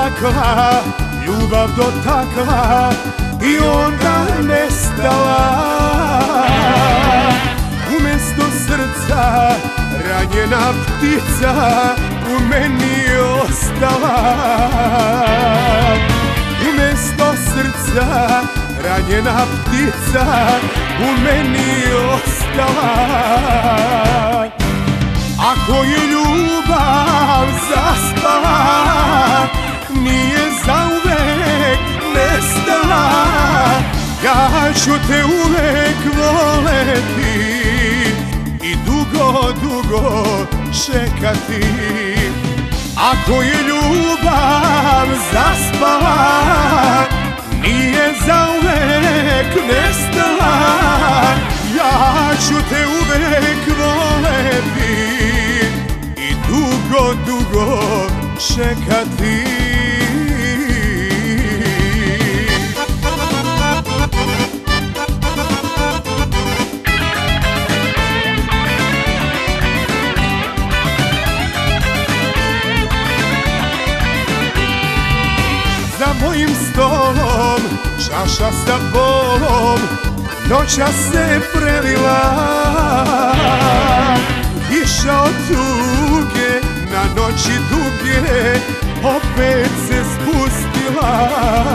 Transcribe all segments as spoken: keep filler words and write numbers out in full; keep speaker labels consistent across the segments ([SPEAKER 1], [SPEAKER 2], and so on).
[SPEAKER 1] takla, ljubav dotakla i onda nestala. Umesto srca ranjena ptica u meni ostala. Umesto srca ranjena ptica u meni ostala. Ako je ljubav zaspala, nije zauvek nestala. Ja ću te uvek voleti i dugo, dugo čekati. Ako je ljubav zaspala, nije zauvek nestala. Ja ću te uvek voleti i dugo, dugo čekati. Za mojim stolom čaša sa bolom noća se prelila. Kiša od tuge na noći duge opet se spustila.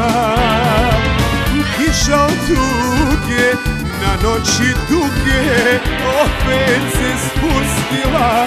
[SPEAKER 1] Kiša od tuge na noći duge opet se spustila.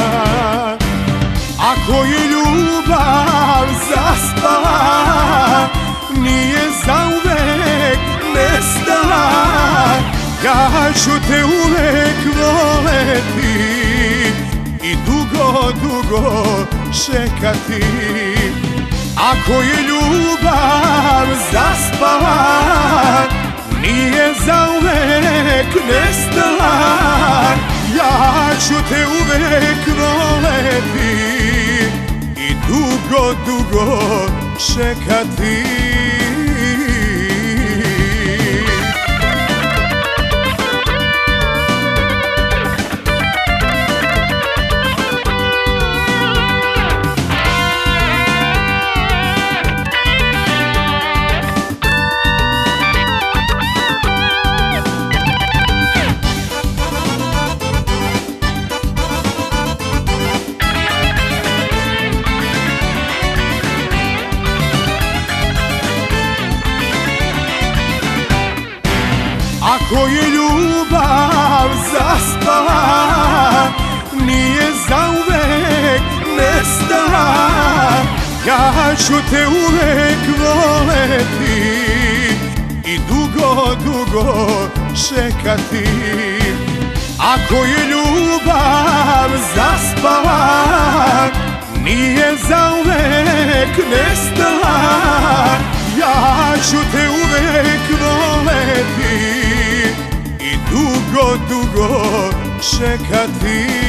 [SPEAKER 1] Ako je ljubav zaspala, nije zauvek nestala. Ja ću te uvek voleti i dugo, dugo čekati. Ako je ljubav zaspala, nije zauvek nestala. Ja ću te uvek voleti i dugo, dugo čekati. Ako je ljubav zaspala, nije zauvek nestala. Ja ću te uvek voleti i dugo, dugo čekati. Ako je ljubav zaspala, nije zauvek nestala. Ja ću te uvek voleti i dugo, dugo čekati.